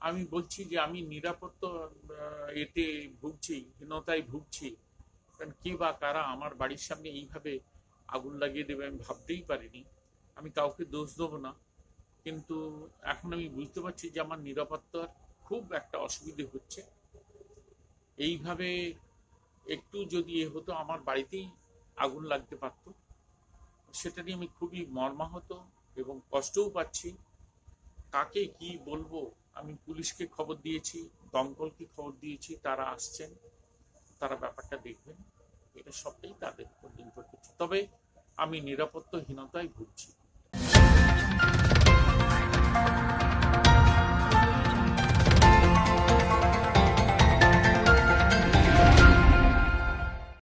আমি বলছি যে আমি নিরাপত্তা এতে ভুগছি, হীনতায় ভুগছি। কারণ কে বা কারা আমার বাড়ির সামনে এইভাবে আগুন লাগিয়ে দেবে আমি ভাবতেই পারিনি। আমি কাউকে দোষ দেবো না, কিন্তু এখন আমি বুঝতে পারছি যে আমার নিরাপত্তার খুব একটা অসুবিধে হচ্ছে। এইভাবে একটু যদি এ হতো আমার বাড়িতেই আগুন লাগতে পারতো। সেটা নিয়ে আমি খুবই মর্মাহত এবং কষ্টও পাচ্ছি। কাকে কি বলবো? আমি পুলিশকে খবর দিয়েছি, দমকলকে খবর দিয়েছি, তারা আসছেন, তারা ব্যাপারটা দেখবেন। এটা সবটাই তাদের উপর নির্ভর করছে, তবে আমি নিরাপত্তাহীনতায় ভুগছি।